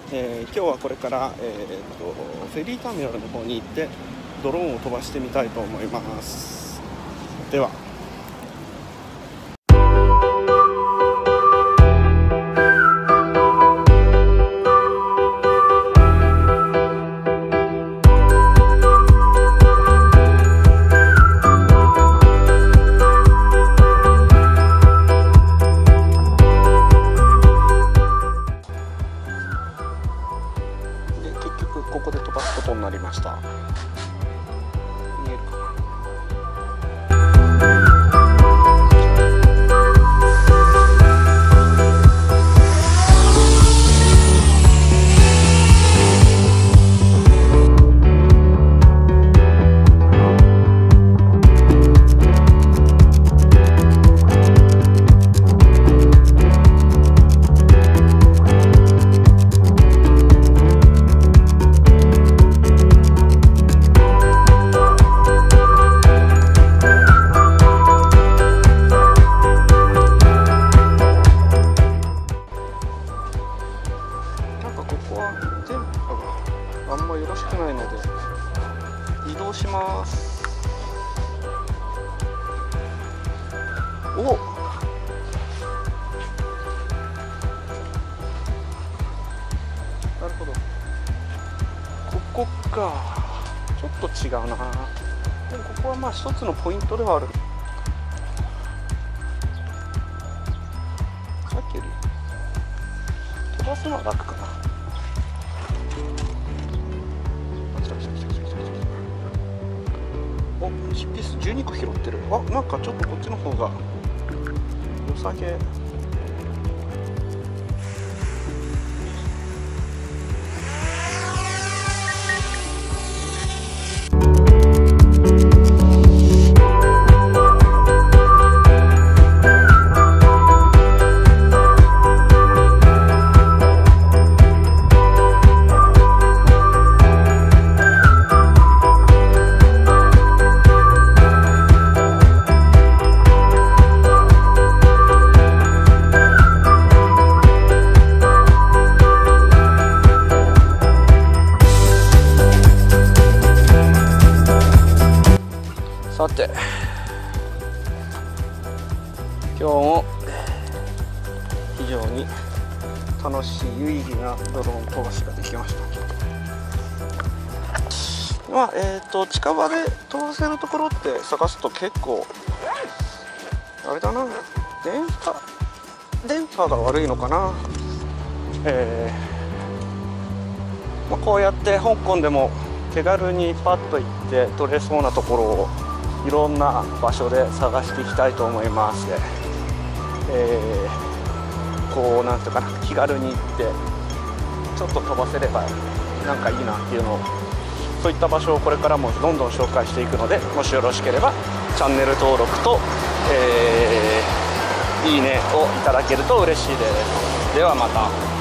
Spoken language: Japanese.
今日はこれから、フェリーターミナルの方に行ってドローンを飛ばしてみたいと思います。では。ここで飛ばすことになりました。見えるかな。あんまよろしくないので移動します。お、なるほど、ここか。ちょっと違うな。でもここはまあ一つのポイントではある。さっきより飛ばすのは楽かな。お、1ピース12個拾ってる。あ、なんかちょっとこっちの方が良さげ。さて、今日も非常に楽しい有意義なドローン飛ばしができました。まあ近場で飛ばせるところって探すと結構あれだな、電波が悪いのかな。まあ、こうやって香港でも手軽にパッと行って取れそうなところをいろんな場所で探していきたいと思います。こうなんていうかな、気軽に行ってちょっと飛ばせればなんかいいなっていうのを、そういった場所をこれからもどんどん紹介していくので、もしよろしければチャンネル登録と、いいねをいただけると嬉しいです。ではまた。